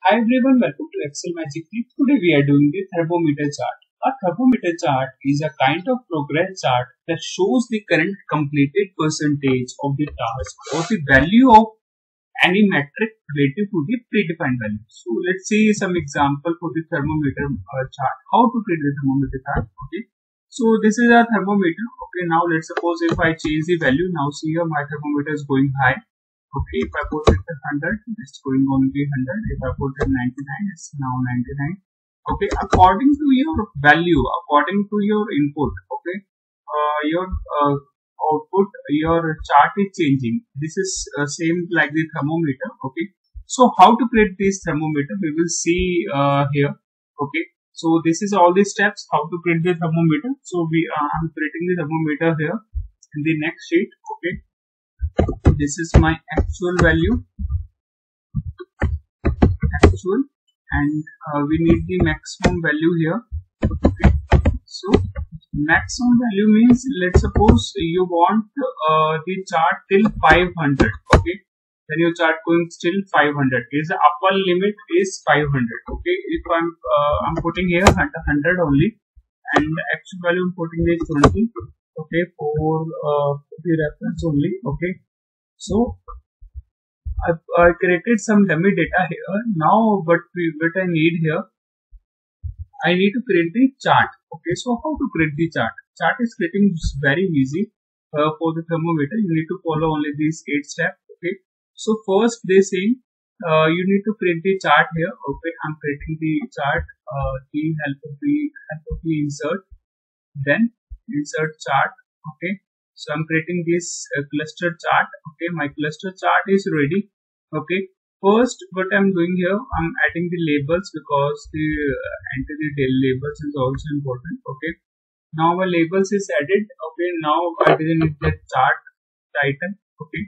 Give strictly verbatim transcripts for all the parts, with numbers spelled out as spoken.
Hi everyone, welcome to Excel Magic Tips. Today we are doing the thermometer chart. A thermometer chart is a kind of progress chart that shows the current completed percentage of the task or the value of any metric related to the predefined value. So let's see some example for the thermometer uh, chart. How to create the thermometer chart? Okay. So this is a thermometer. Okay. Now let's suppose if I change the value. Now see here my thermometer is going high. Okay, if I put it at one hundred, it's going on to be one hundred. If I put it ninety-nine, it's now ninety-nine. Okay, according to your value, according to your input, okay, uh, your uh, output, your chart is changing. This is uh, same like the thermometer. Okay, so how to create this thermometer? We will see uh, here. Okay, so this is all the steps how to create the thermometer. So we uh, I'm creating the thermometer here in the next sheet. Okay. This is my actual value, actual, and uh, we need the maximum value here. Okay. So maximum value means, let's suppose you want uh, the chart till five hundred. Okay, then your chart going still five hundred. Is the upper limit is five hundred. Okay, if I'm uh, I'm putting here one hundred only, and the actual value I'm putting is twenty. Okay, for uh, the reference only. Okay. So I've, I created some dummy data here. Now what we what I need here, I need to create the chart. Okay, so how to create the chart? Chart is creating very easy uh, for the thermometer. You need to follow only these eight steps. Okay, so first they saying uh, you need to create the chart here. Okay, I'm creating the chart. Uh, the help of the help of the insert, then insert chart. Okay, so I'm creating this uh, cluster chart. Okay, my cluster chart is ready. Okay, first what I'm doing here, I'm adding the labels because the uh, entity labels is also important. Okay, now my labels is added. Okay, now I didn't need that chart title. Okay,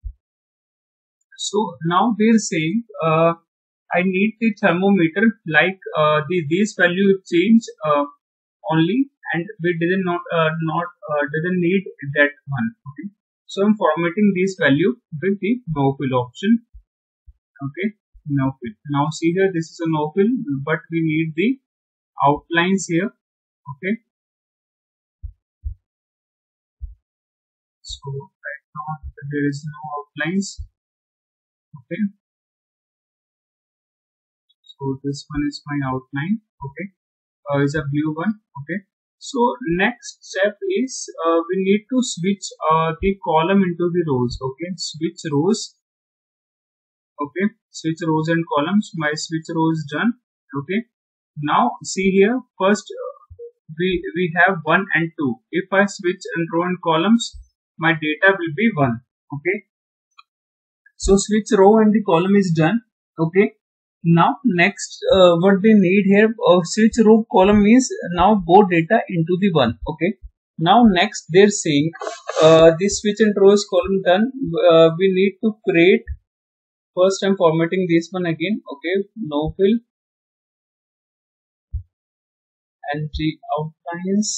so now they're saying uh, I need the thermometer like uh, the this value change uh, only, and we didn't not uh, not uh, didn't need that one. Okay, so I'm formatting this value with the no fill option. Okay, no fill. Now see here, this is a no fill, but we need the outlines here. Okay, so right now there is no outlines. Okay, so this one is my outline. Okay, uh, is a blue one. Okay, so next step is uh, we need to switch uh, the column into the rows. Okay, switch rows. Okay, switch rows and columns. My switch row is done. Okay, now see here, first uh, we we have one and two. If I switch and row and columns, my data will be one. Okay, so switch row and the column is done. Okay, now next uh, what they need here, uh, switch row column means now both data into the one. Okay, now next they're saying uh, this switch and rows column done. Uh, we need to create, first I'm formatting this one again. Okay, no fill, entry outlines.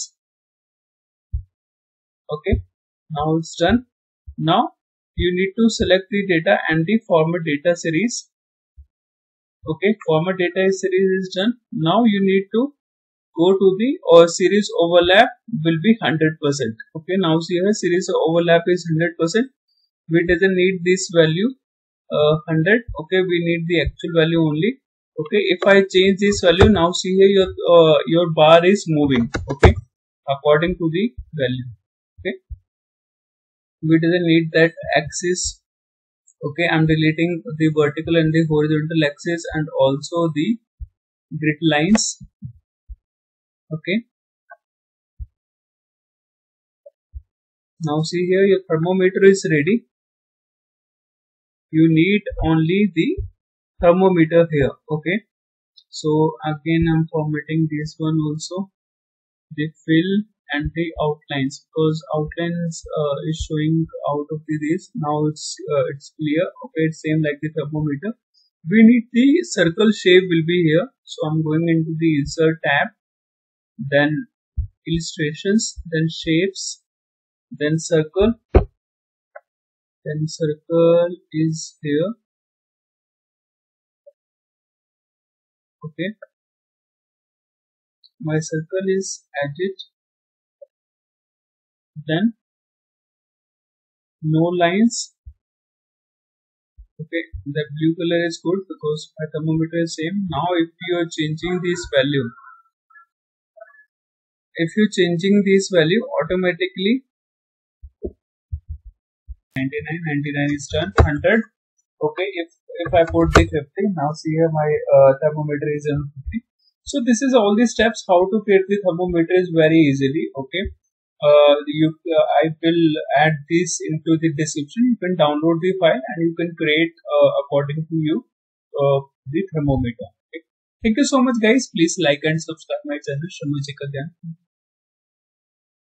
Okay, now it's done. Now you need to select the data and the format data series. Okay, format data series is done. Now you need to go to the or series overlap will be one hundred percent. Okay, now see here, series overlap is one hundred percent. We doesn't need this value uh, one hundred. Okay, we need the actual value only. Okay, if I change this value, now see here your uh, your bar is moving. Okay, according to the value. Okay, we doesn't need that axis. Okay, I'm deleting the vertical and the horizontal axis and also the grid lines. Okay, now see here, your thermometer is ready. You need only the thermometer here. Okay, so again I'm formatting this one also, the fill and the outlines, because outlines uh, is showing out of the this. Now it's uh, it's clear. Okay, it's same like the thermometer. We need the circle shape will be here, so I'm going into the insert tab, then illustrations, then shapes, then circle, then circle is here. Okay, my circle is edged, then no lines. Okay, the blue color is good because my thermometer is same. Now if you are changing this value, if you changing this value automatically, ninety-nine, ninety-nine is done, one hundred. Okay, if if I put the fifty, now see here my uh, thermometer is on fifty. So this is all the steps how to create the thermometer is very easily. Okay, uh, you uh, I will add this into the description. You can download the file and you can create uh, according to you uh, the thermometer. Okay. Thank you so much guys. Please like and subscribe my channel Sharma Ji Kalyan.